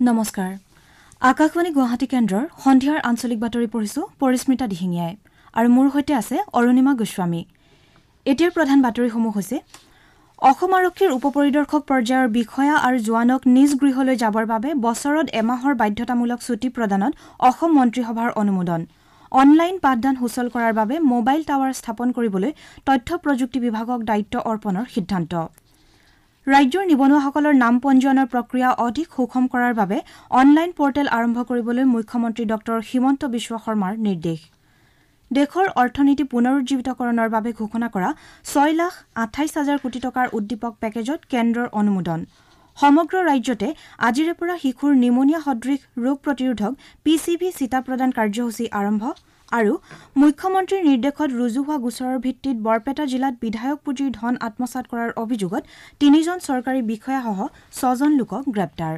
নমস্কাৰ আকাশবাণী গুৱাহাটী কেন্দ্ৰৰ সন্ধিয়াৰ আঞ্চলিক বাতৰি পঢ়িছো পৰিস্মিতা দিহিঙিয়াই আৰু মোৰ হৈতে আছে অৰুণিমা গোস্বামী এতিয়াৰ প্ৰধান বাতৰিসমূহ হৈছে অসম আৰক্ষীৰ উপপৰিদৰ্শক পৰ্যায়ৰ বিষয়া আৰু জোৱানক নিজ গৃহলৈ যাবৰ বাবে বছৰত এমাহৰ বাধ্যতামূলক ছুটি প্ৰদানত অসম মন্ত্ৰীসভাৰ অনুমোদন অনলাইন পাঠদান সুচল কৰাৰ বাবে মোবাইল টাৱাৰ স্থাপন কৰিবলৈ তথ্য প্ৰযুক্তি বিভাগক দায়িত্ব অৰ্পণৰ সিদ্ধান্ত ৰাজ্যৰ নিবনুৱাসকলৰ নাম পঞ্জীয়নৰ প্ৰক্ৰিয়া অধিক সুষম কৰাৰ বাবে অনলাইন পৰ্টেল আৰম্ভ কৰিবলৈ মুখ্যমন্ত্ৰী ডক্টৰ হিমন্ত বিশ্ব শৰ্মাৰ নিৰ্দেশ দেশৰ অৰ্থনীতি পুনৰুজ্জীৱিতকৰণৰ বাবে ঘোষণা কৰা 6,28,000 কোটি টকাৰ উদ্দীপক পেকেজত কেন্দ্ৰৰ অনুমোদন সমগ্ৰ ৰাজ্যতে আজিৰে পৰা শিশুৰ নিমনিয়া সদৃশ ৰোগ প্ৰতিৰোধক পিচিভি চিটা প্ৰদান কাৰ্যসূচী আৰম্ভ আৰু মুখ্যমন্ত্ৰীৰ নিৰ্দেশত ৰুজু হোৱা গোচৰৰ ভিত্তিত বৰপেটা জিলাত বিধায়ক পুঁজিৰ ধন আত্মসাৎ কৰাৰ অভিযোগত 3জন চৰকাৰী বিষয়াসহ 6জন লোকক গ্ৰেপ্তাৰ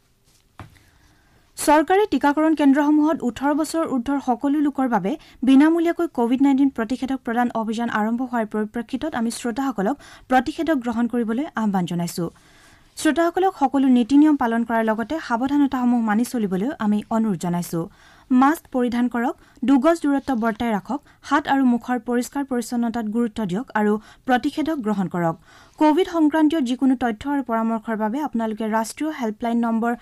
চৰকাৰী টিকাকৰণ কেন্দ্ৰসমূহত 18 বছৰ ঊৰ্ধৰ সকলো লোকৰ বাবে বিনামূলীয়াকৈ কোভিড-19 প্ৰতিষেধক প্ৰদান অভিযান আৰম্ভ হোৱাৰ পৰিপ্ৰেক্ষিতত আমি শ্ৰোতাসকলক প্ৰতিষেধক গ্ৰহণ কৰিবলৈ আহ্বান জনাইছো শ্ৰোতাসকলক সকলো নীতি নিয়ম পালন কৰাৰ লগতে সাৱধানতাসমূহ মানি চলিবলৈ আমি অনুৰোধ জনাইছো মাস্ক পৰিধান কৰক 2 গজ দূৰত্ব বৰ্তাই ৰাখক হাত আৰু মুখৰ পৰিষ্কাৰ পৰিচ্ছন্নতাত গুৰুত্ব দিয়ক আৰু প্ৰতিষেধক গ্ৰহণ কৰক কোভিড সংক্ৰান্তীয় যিকোনো তথ্য আৰু পৰামৰ্শৰ বাবে আপোনালোকে ৰাষ্ট্ৰীয় হেল্পলাইন নম্বৰ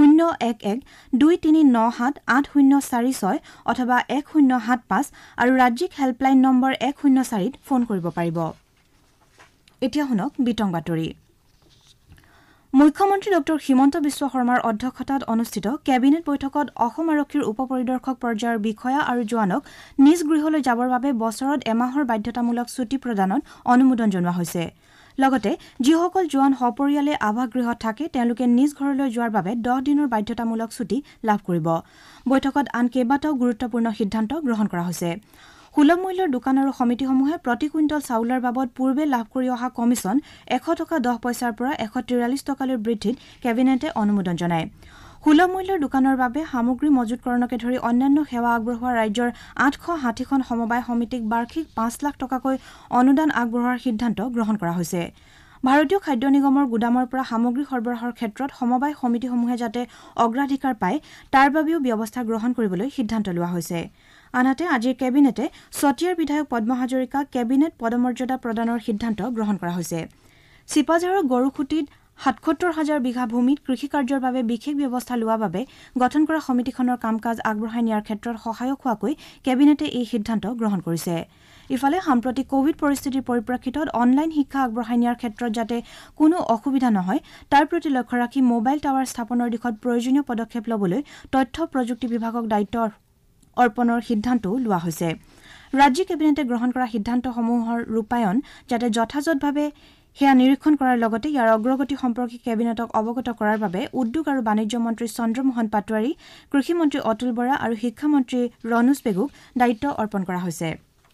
011-2397-8046 অথবা 1075 আৰু ৰাজ্যিক হেল্পলাইন নম্বৰ 104ত ফোন কৰিব পাৰিব এতিয়া শুনক বিতং বাতৰি মুখ্যমন্ত্ৰী ডক্টৰ হিমন্ত বিশ্ব শৰ্মাৰ অধ্যক্ষতাত অনুষ্ঠিত কেবিনেট বৈঠকত অসম আৰক্ষীৰ উপপৰিদৰ্শক পৰ্যায়ৰ বিষয়া আৰু জোৱানক নিজ গৃহলৈ যাবৰ বাবে বছৰত এমাহৰ বাধ্যতামূলক ছুটি প্ৰদানত অনুমোদন জনোৱা হৈছে লগতে যিসকল জোৱান সপৰিয়ালে আৱাসগৃহত থাকে তেওঁলোকে নিজ ঘৰলৈ যোৱাৰ বাবে 10 দিনৰ বাধ্যতামূলক ছুটি লাভ কৰিব বৈঠকত আন কেইবাটাও গুৰুত্বপূৰ্ণ সিদ্ধান্ত গ্ৰহণ কৰা হৈছে সুলভ মূল্যৰ দোকান আৰু সমিতিসমূহে প্ৰতি কুইণ্টল চাউলৰ বাবদ পূৰ্বে লাভ কৰি অহা কমিছন 100 টকা 10 পইচাৰ পৰা 143 টকালৈ বৃদ্ধিত কেবিনেটে অনুমোদন জনায় সুলভ মূল্যৰ দোকানৰ বাবে সামগ্ৰী মজুতকৰণকে ধৰি অন্যান্য সেৱা আগবঢ়োৱা ৰাজ্যৰ 860খন সমবায় সমিতিক বাৰ্ষিক 5 লাখ টকাকৈ অনুদান আগবঢ়োৱাৰ সিদ্ধান্ত গ্ৰহণ কৰা হৈছে ভাৰতীয় খাদ্য নিগমৰ গুদামৰ পৰা সামগ্ৰী সৰবৰাহৰ ক্ষেত্ৰত সমবায় সমিতিসমূহে যাতে অগ্ৰাধিকাৰ পায় তাৰ বাবেও ব্যৱস্থা গ্ৰহণ কৰিবলৈ সিদ্ধান্ত লোৱা হৈছে আনহাতে আজিৰ কেবিনেটে সতিয়াৰ বিধায়ক পদ্ম হাজৰিকা কেবিনেট পদমৰ্যাদা প্ৰদানৰ সিদ্ধান্ত গ্ৰহণ কৰা হৈছে চিপাঝাৰৰ গৰুখুটিত ৭৭,০০০ বিঘা ভূমিত কৃষি কাৰ্যৰ বাবে বিশেষ ব্যৱস্থা লোৱাৰ বাবে গঠন কৰা সমিতিখনৰ কাম-কাজ আগবঢ়াই নিয়াৰ ক্ষেত্ৰত সহায়ক হোৱাকৈ কেবিনেটে এই সিদ্ধান্ত গ্ৰহণ কৰিছে ইফালে সাম্প্ৰতিক কোভিড পৰিস্থিতিৰ পৰিপ্ৰেক্ষিতত অনলাইন শিক্ষা আগবঢ়াই নিয়াৰ ক্ষেত্ৰত যাতে কোনো অসুবিধা নহয় তাৰ প্ৰতি লক্ষ্য ৰাখি মোবাইল টাৱাৰ স্থাপনৰ দিশত প্ৰয়োজনীয় পদক্ষেপ ল'বলৈ তথ্য প্ৰযুক্তি বিভাগক দায়িত্ব অৰ্পণৰ সিদ্ধান্তও লোৱা হৈছে ৰাজ্য কেবিনেটে গ্ৰহণ কৰা সিদ্ধান্তসমূহৰ ৰূপায়ণ যাতে যথাযথভাৱে সেয়া নিৰীক্ষণ কৰাৰ লগতে ইয়াৰ অগ্ৰগতি সম্পৰ্কে কেবিনেটক অৱগত কৰাৰ বাবে উদ্যোগ আৰু বাণিজ্য মন্ত্ৰী চন্দ্ৰমোহন পাটোৱাৰী কৃষি মন্ত্ৰী অতুল বৰা আৰু শিক্ষা মন্ত্ৰী ৰণোজ পেগুক দায়িত্ব অৰ্পণ কৰা হৈছে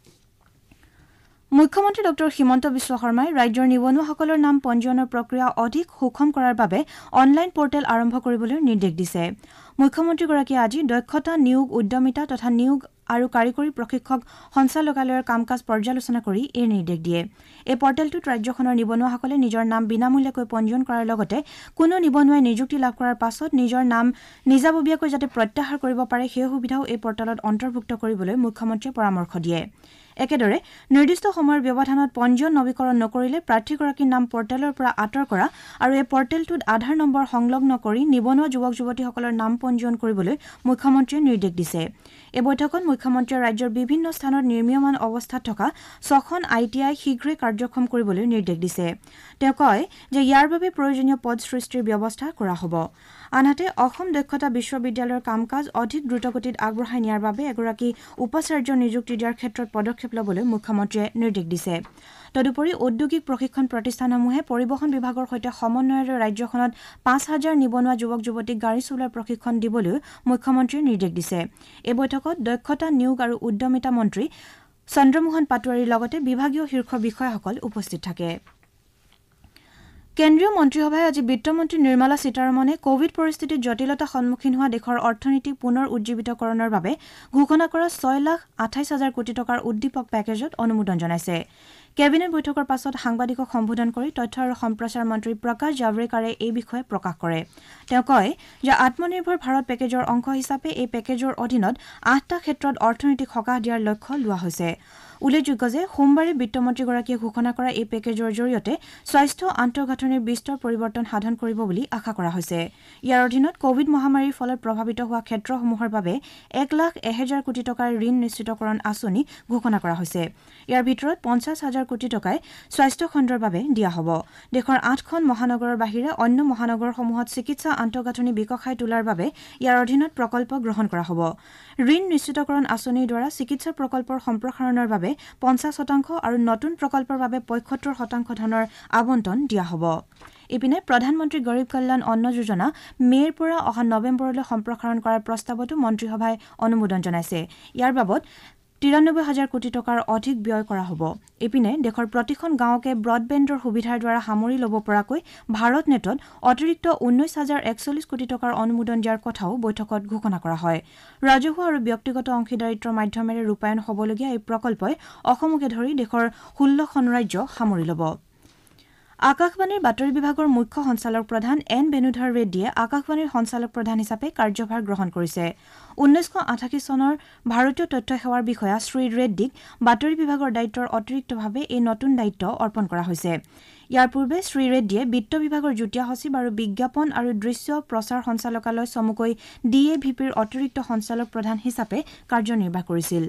মুখ্যমন্ত্ৰী ডক্টৰ হিমন্ত বিশ্ব শৰ্মাই ৰাজ্যৰ নিবনুৱাসকলৰ নাম পঞ্জীয়নৰ প্ৰক্ৰিয়া অধিক সুষম কৰাৰ বাবে অনলাইন পৰ্টেল আৰম্ভ কৰিবলৈ নিৰ্দেশ দিছে মুখ্যমন্ত্ৰীগৰাকীয়ে আজি দক্ষতা নিয়োগ উদ্যমিতা তথা নিয়োগ আৰু কাৰিকৰী প্ৰশিক্ষক সঞ্চালকালয়ৰ কাম-কাজ পৰ্যালোচনা কৰি এই নিৰ্দেশ দিয়ে এই পৰ্টেলটোত ৰাজ্যখনৰ নিবনুৱাসকলে নিজৰ নাম বিনামূলীয়াকৈ পঞ্জীয়ন কৰাৰ লগতে কোনো নিবনুৱাই নিযুক্তি লাভ কৰাৰ পাছত নিজৰ নাম নিজাববীয়াকৈ যাতে প্ৰত্যাহাৰ কৰিব পাৰে সেই সুবিধাও এই পৰ্টেলত অন্তৰ্ভুক্ত কৰিবলৈ মুখ্যমন্ত্ৰীয়ে পৰামৰ্শ দিয়ে একেদৰে নিৰ্দিষ্ট সময়ৰ ব্যৱধানত পঞ্জীয়ন নৱীকৰণ নকৰিলে প্ৰাৰ্থীগৰাকীৰ নাম পৰ্টেলৰ পৰা আঁতৰ কৰা আৰু এই পৰ্টেলটোত আধাৰ নম্বৰ সংলগ্ন কৰি নিবনুৱা যুৱক যুৱতীসকলৰ নাম পঞ্জীয়ন কৰিবলৈ মুখ্যমন্ত্ৰীয়ে নিৰ্দেশ দিছে এই বৈঠকত মুখ্যমন্ত্ৰীয়ে ৰাজ্যৰ বিভিন্ন স্থানত নিৰ্মীয়মান অৱস্থাত থকা 6খন ITI শীঘ্ৰে কাৰ্যক্ষম কৰিবলৈ নিৰ্দেশ দিছে তেওঁ কয় যে ইয়াৰ বাবে প্ৰয়োজনীয় পদ সৃষ্টিৰ ব্যৱস্থা কৰা হ'ব আনহাতে অসম দক্ষতা বিশ্ববিদ্যালয়ৰ কাম-কাজ অধিক দ্ৰুতগতিত আগবঢ়াই নিয়াৰ বাবে এগৰাকী উপাচাৰ্য নিযুক্তি দিয়াৰ ক্ষেত্ৰত পদক্ষেপ ল'বলৈ মুখ্যমন্ত্ৰীয়ে নিৰ্দেশ দিছে তদুপৰি ঔদ্যোগিক প্ৰশিক্ষণ প্ৰতিষ্ঠানসমূহে পৰিবহণ বিভাগৰ সৈতে সমন্বয়েৰে ৰাজ্যখনত 5,000 নিবনুৱা যুৱক যুৱতীক গাড়ী চলোৱাৰ প্ৰশিক্ষণ দিবলৈ মুখ্যমন্ত্ৰীয়ে নিৰ্দেশ দিছে এই বৈঠকত দক্ষতা নিয়োগ আৰু উদ্যমিতা মন্ত্ৰী চন্দ্ৰমোহন পাটোৱাৰীৰ লগতে বিভাগীয় শীৰ্ষ বিষয়াসকল উপস্থিত থাকে কেন্দ্ৰীয় মন্ত্ৰীসভাই আজি বিত্তমন্ত্ৰী নিৰ্মলা সীতাৰমণে কোভিড পৰিস্থিতিত জটিলতা সন্মুখীন হোৱা দেশৰ অৰ্থনীতিক পুনৰ উজ্জীৱিতকৰণৰ বাবে ঘোষণা কৰা 6,28,000 কোটি টকাৰ উদ্দীপক পেকেজত অনুমোদন জনাইছে কেবিনেট বৈঠকৰ পাছত সাংবাদিকক সম্বোধন কৰি তথ্য আৰু সম্প্ৰচাৰ মন্ত্ৰী প্ৰকাশ জাভড়েকাৰে এই বিষয়ে প্ৰকাশ কৰে তেওঁ কয় যে আত্মনিৰ্ভৰ ভাৰত পেকেজৰ অংশ হিচাপে এই পেকেজৰ অধীনত 8টা ক্ষেত্ৰত অৰ্থনৈতিক সকাহ দিয়াৰ লক্ষ্য লোৱা হৈছে উল্লেখযোগ্য যে সোমবাৰে বিত্তমন্ত্ৰীগৰাকীয়ে ঘোষণা কৰা এই পেকেজৰ জৰিয়তে স্বাস্থ্য আন্তঃগাঁথনিৰ বিস্তৰ পৰিৱৰ্তন সাধন কৰিব বুলি আশা কৰা হৈছে ইয়াৰ অধীনত কোভিড মহামাৰীৰ ফলত প্ৰভাৱিত হোৱা ক্ষেত্ৰসমূহৰ বাবে 1,01,000 কোটি টকাৰ ঋণ নিশ্চিতকৰণ আঁচনি ঘোষণা কৰা হৈছে ইয়াৰ ভিতৰত 50,000 কোটি টকাই স্বাস্থ্য খণ্ডৰ বাবে দিয়া হ'ব দেশৰ 8খন মহানগৰৰ বাহিৰে অন্য মহানগৰসমূহত চিকিৎসা আন্তঃগাঁথনি বিকশাই তোলাৰ বাবে ইয়াৰ অধীনত প্ৰকল্প গ্ৰহণ কৰা হ'ব ঋণ নিশ্চিতকৰণ আঁচনিৰ দ্বাৰা চিকিৎসা প্ৰকল্পৰ সম্প্ৰসাৰণৰ বাবে 50% আৰু নতুন প্ৰকল্পৰ বাবে 75% ধনৰ আবণ্টন দিয়া হ'ব ইপিনে প্ৰধানমন্ত্ৰী গৰীব কল্যাণ অন্ন যোজনা মেৰ পৰা অহা নৱেম্বৰলৈ সম্প্ৰসাৰণ কৰাৰ প্ৰস্তাৱতো মন্ত্ৰীসভাই অনুমোদন জনাইছে ইয়াৰ বাবদ 93,000 কোটি টকাৰ অধিক ব্যয় কৰা হ'ব ইপিনে দেশৰ প্ৰতিখন গাঁৱকে ব্ৰডবেণ্ডৰ সুবিধাৰ দ্বাৰা সামৰি ল'ব পৰাকৈ ভাৰত নেটত অতিৰিক্ত 19,041 কোটি টকাৰ অনুমোদন দিয়াৰ কথাও বৈঠকত ঘোষণা কৰা হয় ৰাজহুৱা আৰু ব্যক্তিগত অংশীদাৰিত্বৰ মাধ্যমেৰে ৰূপায়ণ হ'বলগীয়া এই প্ৰকল্পই অসমকে ধৰি দেশৰ 16খন ৰাজ্য সামৰি ল'ব আকাশবাণীৰ বাতৰি বিভাগৰ মুখ্য সঞ্চালক প্ৰধান এন বেনুধৰ ৰেড্ডীয়ে আকাশবাণীৰ সঞ্চালক প্ৰধান হিচাপে কাৰ্যভাৰ গ্ৰহণ কৰিছে 1988 চনৰ ভাৰতীয় তথ্য সেৱাৰ বিষয়া শ্ৰী ৰেড্ডীক বাতৰি বিভাগৰ দায়িত্বৰ অতিৰিক্তভাৱে এই নতুন দায়িত্ব অৰ্পণ কৰা হৈছে ইয়াৰ পূৰ্বে শ্ৰী ৰেড্ডীয়ে বিত্ত বিভাগৰ যুটীয়া সচিব আৰু বিজ্ঞাপন আৰু দৃশ্য প্ৰচাৰ সঞ্চালকালয় চমুকৈ DAVPৰ অতিৰিক্ত সঞ্চালক প্ৰধান হিচাপে কাৰ্যনিৰ্বাহ কৰিছিল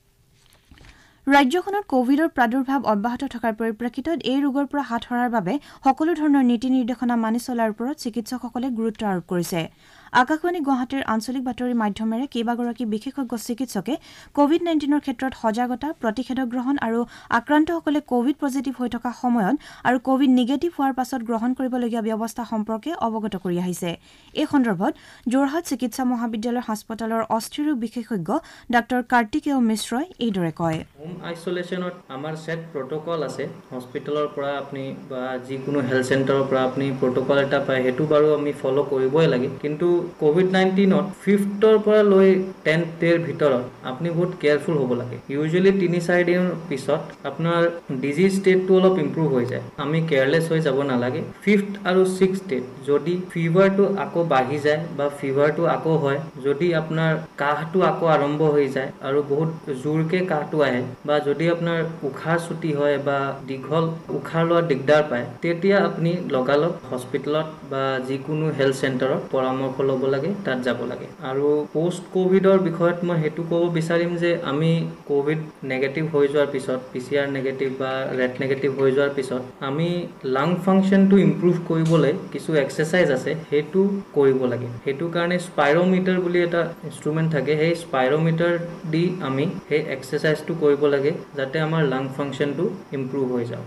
ৰাজ্যখনত কোভিডৰ প্ৰাদুৰ্ভাৱ অব্যাহত থকাৰ পৰিপ্ৰেক্ষিতত এই ৰোগৰ পৰা হাত সৰাৰ বাবে সকলো ধৰণৰ নীতি নিৰ্দেশনা মানি চলাৰ ওপৰত চিকিৎসকসকলে গুৰুত্ব আৰোপ কৰিছে আকাশবাণী গুৱাহাটীৰ আঞ্চলিক বাতৰি মাধ্যমেৰে কেইবাগৰাকী বিশেষজ্ঞ চিকিৎসকে কোভিড-19ৰ ক্ষেত্ৰত সজাগতা প্ৰতিষেধক গ্ৰহণ আৰু আক্ৰান্তসকলে কোভিড পজিটিভ হৈ থকা সময়ত আৰু কোভিড নিগেটিভ হোৱাৰ পাছত গ্ৰহণ কৰিবলগীয়া ব্যৱস্থা সম্পৰ্কে অৱগত কৰি আহিছে এই সন্দৰ্ভত যোৰহাট চিকিৎসা মহাবিদ্যালয় হাস্পতালৰ অস্থিৰোগ বিশেষজ্ঞ ডাঃ কাৰ্তিকেয় মিশ্ৰই এইদৰে কয় হোম আইসোলেশনত আমাৰ সেট প্ৰটোকল আছে হস্পিটেলৰ পৰা আপুনি বা যিকোনো হেলথ চেণ্টাৰৰ পৰা আপুনি প্ৰটোকল এটা পায় হেতু বাৰু আমি ফলো কৰিবই লাগে কিন্তু কোভিড-19ত 5ৰ পৰা লৈ 10th ডেৰ ভিতৰত আপুনি বহুত কেয়াৰফুল হ'ব লাগে ইউজুৱেলি 3-4 দিনৰ পিছত আপোনাৰ ডিজিজ ষ্টেটটো অলপ ইমপ্ৰুভ হৈ যায় আমি কেয়াৰলেছ হৈ যাব নালাগে 5th আৰু 6th ডে যদি ফিভাৰটো আকৌ বাঢ়ি যায় বা ফিভাৰটো আকৌ হয় যদি আপোনাৰ কাহটো আকৌ আৰম্ভ হৈ যায় আৰু বহুত জোৰকে কাহটো আহে বা যদি আপোনাৰ উশাহ চুটি হয় বা দীঘল উশাহ লোৱা দিগদাৰ পায় তেতিয়া আপুনি লগালগ হস্পিটেলত বা যিকোনো হেলথ চেণ্টাৰত পৰামৰ্শ ল'ব লাগে তাত যাব লাগে আৰু পোষ্ট কোভিডৰ বিষয়ত মই হেতু ক'ব বিচাৰিম যে আমি কোভিড নেগেটিভ হৈ যোৱাৰ পিছত PCR নেগেটিভ বা ৰেট নেগেটিভ হৈ যোৱাৰ পিছত আমি লাং ফাংচনটো ইমপ্ৰুভ কৰিবলৈ কিছু এক্সাৰসাইজ আছে হেতু কৰিব লাগে হেতু কাৰণে স্পাইৰোমিটাৰ বুলি এটা ইনষ্ট্ৰুমেন্ট থাকে সেই স্পাইৰোমিটাৰ দি আমি সেই এক্সাৰসাইজটো কৰিব লাগে যাতে আমাৰ লাং ফাংচনটো ইমপ্ৰুভ হৈ যায়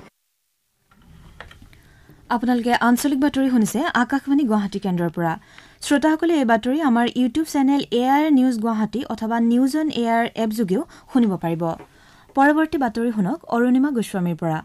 আপোনালোকে আঞ্চলিক বাতৰি শুনিছে আকাশবাণী গুৱাহাটী কেন্দ্ৰৰ পৰা শ্ৰোতাসকলে এই বাতৰি আমাৰ YouTube channel AIR news Guwahati অথবা নিউজ অন AIR এপ যোগেও শুনিব পাৰিব পৰৱৰ্তী বাতৰি শুনক অৰুণিমা গোস্বামীৰ পৰা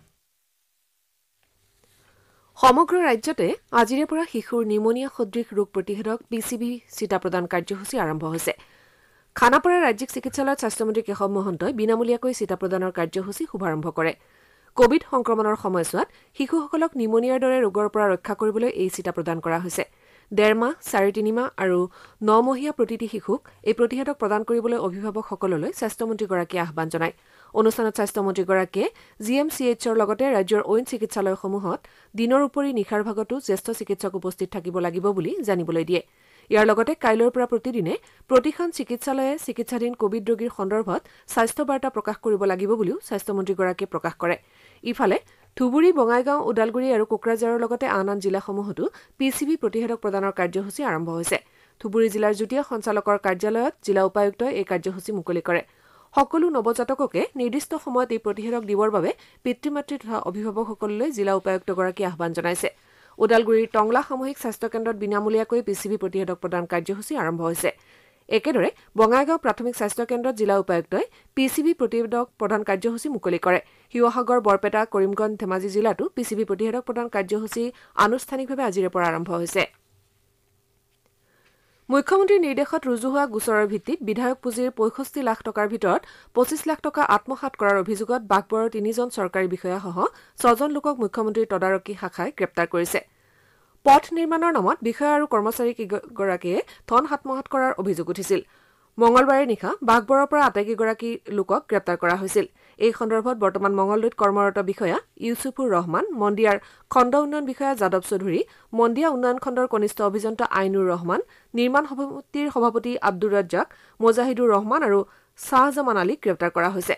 সমগ্ৰ ৰাজ্যতে আজিৰে পৰা শিশুৰ নিউমোনিয়া সদৃশ ৰোগ প্ৰতিষেধক PCV চিটা প্ৰদান কাৰ্যসূচী আৰম্ভ হৈছে খানাপাৰা ৰাজ্যিক চিকিৎসালয়ত স্বাস্থ্যমন্ত্ৰী কেশৱ মহন্তই বিনামূলীয়াকৈ চিটা প্ৰদানৰ কাৰ্যসূচী শুভাৰম্ভ কৰে কোভিড সংক্ৰমণৰ সময়ছোৱাত শিশুসকলক নিউমোনিয়াৰ দৰে ৰোগৰ পৰা ৰক্ষা কৰিবলৈ এই চিটা প্ৰদান কৰা হৈছে 1.5 মাহ 3.5 মাহ আৰু 9 মহীয়া প্ৰতিটি শিশুক এই প্ৰতিষেধক প্ৰদান কৰিবলৈ অভিভাৱকসকললৈ স্বাস্থ্যমন্ত্ৰীগৰাকীয়ে আহ্বান জনায় অনুষ্ঠানত স্বাস্থ্যমন্ত্ৰীগৰাকীয়ে GMCHৰ লগতে ৰাজ্যৰ অইন চিকিৎসালয়সমূহত দিনৰ উপৰি নিশাৰ ভাগতো জ্যেষ্ঠ চিকিৎসক উপস্থিত থাকিব লাগিব বুলি জানিবলৈ দিয়ে ইয়াৰ লগতে কাইলৈৰ পৰা প্ৰতিদিনে প্ৰতিখন চিকিৎসালয়ে চিকিৎসাধীন কোভিড ৰোগীৰ সন্দৰ্ভত স্বাস্থ্য বাৰ্তা প্ৰকাশ কৰিব লাগিব বুলিও স্বাস্থ্যমন্ত্ৰীগৰাকীয়ে প্ৰকাশ কৰে ইফালে ধুবুৰী বঙাইগাঁও ওদালগুৰি আৰু কোকৰাঝাৰৰ লগতে আন আন জিলাসমূহতো PCV প্ৰতিষেধক প্ৰদানৰ কাৰ্যসূচী আৰম্ভ হৈছে ধুবুৰী জিলাৰ যুটীয়া সঞ্চালকৰ কাৰ্যালয়ত জিলা উপায়ুক্তই এই কাৰ্যসূচী মুকলি কৰে সকলো নৱজাতককে নিৰ্দিষ্ট সময়ত এই প্ৰতিষেধক দিবৰ বাবে পিতৃ-মাতৃ তথা অভিভাৱকসকললৈ জিলা উপায়ুক্তগৰাকীয়ে আহ্বান জনাইছে ওদালগুৰিৰ টংলা সামূহিক স্বাস্থ্য কেন্দ্ৰত বিনামূলীয়াকৈ PCV প্ৰতিষেধক প্ৰদান কাৰ্যসূচী আৰম্ভ হৈছে একেদৰে বঙাইগাঁও প্ৰাথমিক স্বাস্থ্য কেন্দ্ৰত জিলা উপায়ুক্তই PCV প্ৰতিষেধক প্ৰদান কাৰ্যসূচী মুকলি কৰে শিৱসাগৰ বৰপেটা কৰিমগঞ্জ ধেমাজি জিলাতো PCV প্ৰতিষেধক প্ৰদান কাৰ্যসূচী আনুষ্ঠানিকভাৱে আজিৰে পৰা আৰম্ভ হৈছে মুখ্যমন্ত্ৰীৰ নিৰ্দেশত ৰুজু হোৱা গোচৰৰ ভিত্তিত বিধায়ক পুঁজিৰ ৬৫ লাখ টকাৰ ভিতৰত ২৫ লাখ টকা আত্মসাৎ কৰাৰ অভিযোগত বাঘবৰৰ ৩জন চৰকাৰী বিষয়াসহ ৬জন লোকক মুখ্যমন্ত্ৰীৰ তদাৰকী শাখাই গ্ৰেপ্তাৰ কৰিছে। পথ নিৰ্মাণৰ নামত বিষয়া আৰু কৰ্মচাৰীকেইগৰাকীয়ে ধন আত্মসাৎ কৰাৰ অভিযোগ উঠিছিল। মঙলবাৰে নিশা বাঘবৰৰ পৰা আটাইকেইগৰাকী লোকক গ্ৰেপ্তাৰ কৰা হৈছিল। এই সন্দৰ্ভত বৰ্তমান মঙলদৈত কৰ্মৰত বিষয়া ইউছুফুৰ ৰহমান, মন্দিয়াৰ খণ্ড উন্নয়ন বিষয়া যাদৱ চৌধুৰী, মন্দিয়া উন্নয়ন খণ্ডৰ কনিষ্ঠ অভিযন্তা আইনুৰ ৰহমান, নিৰ্মাণ সমিতিৰ সভাপতি আব্দুৰ ৰাজ্জাক, মোজাহিদুৰ ৰহমান আৰু শ্বাহজামান আলীক গ্ৰেপ্তাৰ কৰা হৈছে।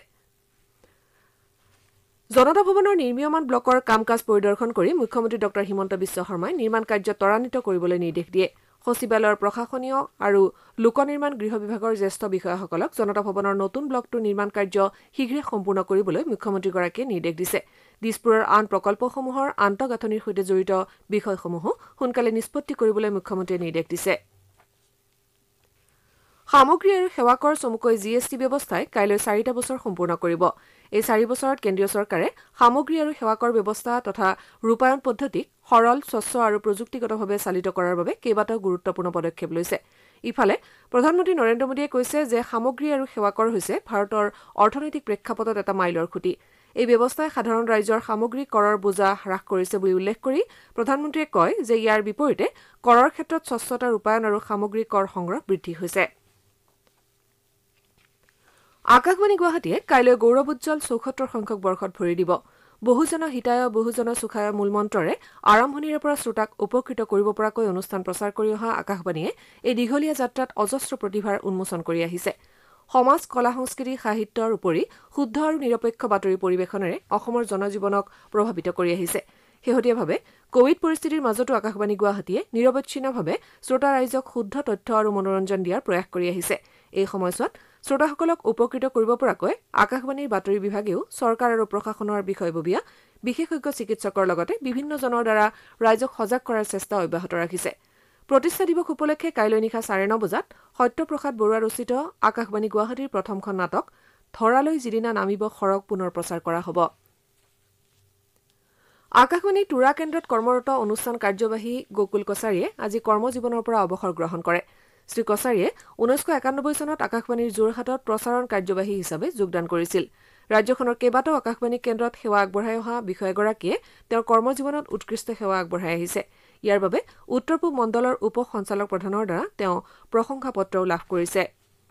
জনতা ভৱনৰ নিৰ্মীয়মান ব্লকৰ কাম কাজ পৰিদৰ্শন কৰি মুখ্যমন্ত্ৰী ড হিমন্ত বিশ্ব শৰ্মাই নিৰ্মাণ কাৰ্য ত্বৰান্বিত কৰিবলৈ নিৰ্দেশ দিয়ে। সচিবালয়ৰ প্ৰশাসনীয় আৰু লোক নিৰ্মাণ গৃহ বিভাগৰ জ্যেষ্ঠ বিষয়াসকলক জনতা ভৱনৰ নতুন ব্লকটোৰ নিৰ্মাণ কাৰ্য শীঘ্ৰে সম্পূৰ্ণ কৰিবলৈ মুখ্যমন্ত্ৰীগৰাকীয়ে নিৰ্দেশ দিছে। দিছপুৰৰ আন প্ৰকল্পসমূহৰ আন্তঃগাঁথনিৰ সৈতে জড়িত বিষয়সমূহো সোনকালে নিষ্পত্তি কৰিবলৈ মুখ্যমন্ত্ৰীয়ে নিৰ্দেশ দিছে। সামগ্ৰী আৰু সেৱা কৰ চমুকৈ GST ব্যৱস্থাই কাইলৈ ৪টা বছৰ সম্পূৰ্ণ কৰিব। এই ৪ বছৰত কেন্দ্ৰীয় চৰকাৰে সামগ্ৰী আৰু সেৱা কৰ ব্যৱস্থা তথা ৰূপায়ণ পদ্ধতিক সৰল, স্বচ্ছ আৰু প্ৰযুক্তিগতভাৱে চালিত কৰাৰ বাবে কেইবাটাও গুৰুত্বপূৰ্ণ পদক্ষেপ লৈছে। ইফালে প্ৰধানমন্ত্ৰী নৰেন্দ্ৰ মোদীয়ে কৈছে যে সামগ্ৰী আৰু সেৱা কৰ হৈছে ভাৰতৰ অৰ্থনৈতিক প্ৰেক্ষাপটত এটা মাইলৰ খুঁটি। এই ব্যৱস্থাই সাধাৰণ ৰাইজৰ সামগ্ৰী কৰৰ বোজা হ্ৰাস কৰিছে বুলি উল্লেখ কৰি প্ৰধানমন্ত্ৰীয়ে কয় যে ইয়াৰ বিপৰীতে কৰৰ ক্ষেত্ৰত স্বচ্ছতা ৰূপায়ণ আৰু সামগ্ৰী কৰ সংগ্ৰহ বৃদ্ধি হৈছে। আকাশবাণী গুৱাহাটীয়ে কাইলৈ গৌৰৱোজ্জ্বল ৭৪ সংখ্যক বৰ্ষত ভৰি দিব। বহুজন হিতায় বহুজন সুখায় মূলমন্ত্ৰৰে আৰম্ভণিৰে পৰা শ্ৰোতাক উপকৃত কৰিব পৰাকৈ অনুষ্ঠান প্ৰচাৰ কৰি অহা আকাশবাণীয়ে এই দীঘলীয়া যাত্ৰাত অজস্ৰ প্ৰতিভাৰ উন্মোচন কৰি আহিছে। সমাজ, কলা সংস্কৃতি, সাহিত্যৰ উপৰি শুদ্ধ আৰু নিৰপেক্ষ বাতৰি পৰিৱেশনেৰে অসমৰ জনজীৱনক প্ৰভাৱিত কৰি আহিছে। শেহতীয়াভাৱে কোভিড পৰিস্থিতিৰ মাজতো আকাশবাণী গুৱাহাটীয়ে নিৰৱচ্ছিন্নভাৱে শ্ৰোতা ৰাইজক শুদ্ধ তথ্য আৰু মনোৰঞ্জন দিয়াৰ প্ৰয়াস কৰি আহিছে। এই সময়ছোৱাত শ্ৰোতাসকলক উপকৃত কৰিব পৰাকৈ আকাশবাণীৰ বাতৰি বিভাগেও চৰকাৰ আৰু প্ৰশাসনৰ বিষয়ববীয়া, বিশেষজ্ঞ চিকিৎসকৰ লগতে বিভিন্নজনৰ দ্বাৰা ৰাইজক সজাগ কৰাৰ চেষ্টা অব্যাহত ৰাখিছে। প্ৰতিষ্ঠা দিৱস উপলক্ষে কাইলৈ নিশা 9:30 বজাত সত্যপ্ৰসাদ বৰুৱা ৰচিত আকাশবাণী গুৱাহাটীৰ প্ৰথমখন নাটক ধৰালৈ যিদিনা নামিব সৰগ পুনৰ প্ৰচাৰ কৰা হ'ব। আকাশবাণী তুৰা কেন্দ্ৰত কৰ্মৰত অনুষ্ঠান কাৰ্যবাহী গকুল কছাৰীয়ে আজি কৰ্মজীৱনৰ পৰা অৱসৰ গ্ৰহণ কৰে। শ্ৰী কছাৰীয়ে 1991 চনত আকাশবাণীৰ যোৰহাটত প্ৰচাৰণ কাৰ্যবাহী হিচাপে যোগদান কৰিছিল। ৰাজ্যখনৰ কেইবাটাও আকাশবাণী কেন্দ্ৰত সেৱা আগবঢ়াই অহা বিষয়াগৰাকীয়ে তেওঁৰ কৰ্মজীৱনত উৎকৃষ্ট সেৱা আগবঢ়াই আহিছে। ইয়াৰ বাবে উত্তৰ পূব মণ্ডলৰ উপ সঞ্চালক প্ৰধানৰ দ্বাৰা তেওঁ প্ৰশংসা পত্ৰও লাভ কৰিছে।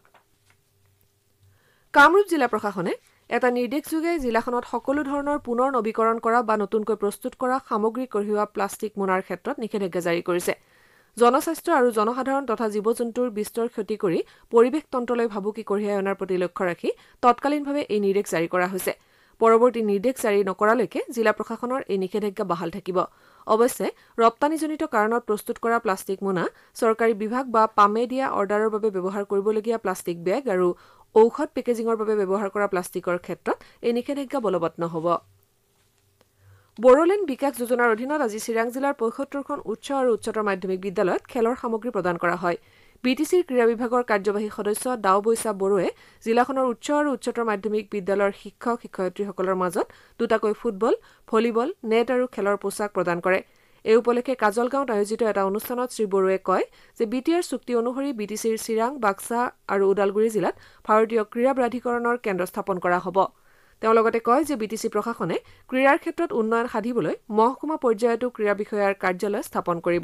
কামৰূপ জিলা প্ৰশাসনে এটা নিৰ্দেশযোগে জিলাখনত সকলো ধৰণৰ পুনৰ নৱীকৰণ কৰা বা নতুনকৈ প্ৰস্তুত কৰা সামগ্ৰী কঢ়িওৱা প্লাষ্টিক মোনাৰ ক্ষেত্ৰত নিষেধাজ্ঞা জাৰি কৰিছে। জনস্বাস্থ্য আৰু জনসাধাৰণ তথা জীৱ-জন্তুৰ বিস্তৰ ক্ষতি কৰি পৰিৱেশ তন্ত্ৰলৈ ভাবুকি কঢ়িয়াই অনাৰ প্ৰতি লক্ষ্য ৰাখি তৎকালীনভাৱে এই নিৰ্দেশ জাৰি কৰা হৈছে। পৰৱৰ্তী নিৰ্দেশ জাৰি নকৰালৈকে জিলা প্ৰশাসনৰ এই নিষেধাজ্ঞা বাহাল থাকিব। অৱশ্যে ৰপ্তানিজনিত কাৰণত প্ৰস্তুত কৰা প্লাষ্টিক মোনা, চৰকাৰী বিভাগ বা পামে দিয়া অৰ্ডাৰৰ বাবে ব্যৱহাৰ কৰিবলগীয়া প্লাষ্টিক বেগ আৰু ঔষধ পেকেজিঙৰ বাবে ব্যৱহাৰ কৰা প্লাষ্টিকৰ ক্ষেত্ৰত এই নিষেধাজ্ঞা বলৱৎ নহ'ব। বড়োলেণ্ড বিকাশ যোজনাৰ অধীনত আজি চিৰাং জিলাৰ ৭৫খন উচ্চ আৰু উচ্চতৰ মাধ্যমিক বিদ্যালয়ত খেলৰ সামগ্ৰী প্ৰদান কৰা হয়। BTCৰ ক্ৰীড়া বিভাগৰ কাৰ্যবাহী সদস্য দাও বৈচা বড়োৱে জিলাখনৰ উচ্চ আৰু উচ্চতৰ মাধ্যমিক বিদ্যালয়ৰ শিক্ষক শিক্ষয়িত্ৰীসকলৰ মাজত দুটাকৈ ফুটবল, ভলীবল, নেট আৰু খেলৰ পোছাক প্ৰদান কৰে। এই উপলক্ষে কাজলগাঁৱত আয়োজিত এটা অনুষ্ঠানত শ্ৰী বড়োৱে কয় যে BTR চুক্তি অনুসৰি BTCৰ চিৰাং, বাক্সা আৰু ওদালগুৰি জিলাত ভাৰতীয় ক্ৰীড়া প্ৰাধিকৰণৰ কেন্দ্ৰ স্থাপন কৰা হ'ব। তেওঁ লগতে কয় যে BTC প্ৰশাসনে ক্ৰীড়াৰ ক্ষেত্ৰত উন্নয়ন সাধিবলৈ মহকুমা পৰ্যায়তো ক্ৰীড়া বিষয়াৰ কাৰ্যালয় স্থাপন কৰিব।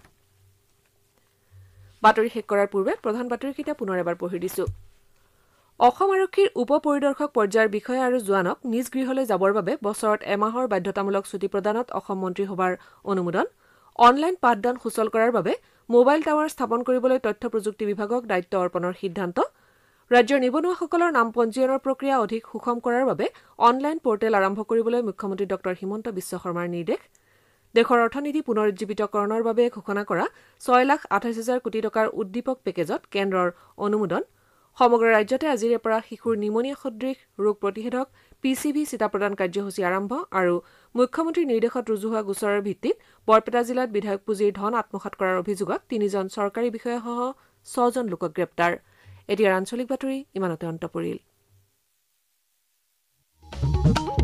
বাতৰি শেষ কৰাৰ পূৰ্বে প্ৰধান বাতৰিকেইটা পুনৰ এবাৰ পঢ়ি দিছো। অসম আৰক্ষীৰ উপ পৰিদৰ্শক পৰ্যায়ৰ বিষয়া আৰু জোৱানক নিজ গৃহলৈ যাবৰ বাবে বছৰত এমাহৰ বাধ্যতামূলক ছুটী প্ৰদানত অসম মন্ত্ৰীসভাৰ অনুমোদন। অনলাইন পাঠদান সুচল কৰাৰ বাবে মোবাইল টাৱাৰ স্থাপন কৰিবলৈ তথ্য প্ৰযুক্তি বিভাগক দায়িত্ব অৰ্পণৰ সিদ্ধান্ত। ৰাজ্যৰ নিবনুৱাসকলৰ নাম পঞ্জীয়নৰ প্ৰক্ৰিয়া অধিক সুষম কৰাৰ বাবে অনলাইন পৰ্টেল আৰম্ভ কৰিবলৈ মুখ্যমন্ত্ৰী ড হিমন্ত বিশ্ব শৰ্মাৰ নিৰ্দেশ। দেশৰ অৰ্থনীতি পুনৰুজ্জীৱিতকৰণৰ বাবে ঘোষণা কৰা 6,28,000 কোটি টকাৰ উদ্দীপক পেকেজত কেন্দ্ৰৰ অনুমোদন। সমগ্ৰ ৰাজ্যতে আজিৰে পৰা শিশুৰ নিমনিয়া সদৃশ ৰোগ প্ৰতিষেধক PCV চিটা প্ৰদান কাৰ্যসূচী আৰম্ভ আৰু মুখ্যমন্ত্ৰীৰ নিৰ্দেশত ৰুজু হোৱা গোচৰৰ ভিত্তিত বৰপেটা জিলাত বিধায়ক পুঁজিৰ ধন আত্মসাৎ কৰাৰ অভিযোগত 3জন চৰকাৰী বিষয়াসহ 6জন লোকক গ্ৰেপ্তাৰ। এতিয়াৰ আঞ্চলিক বাতৰি ইমানতে অন্ত পৰিল।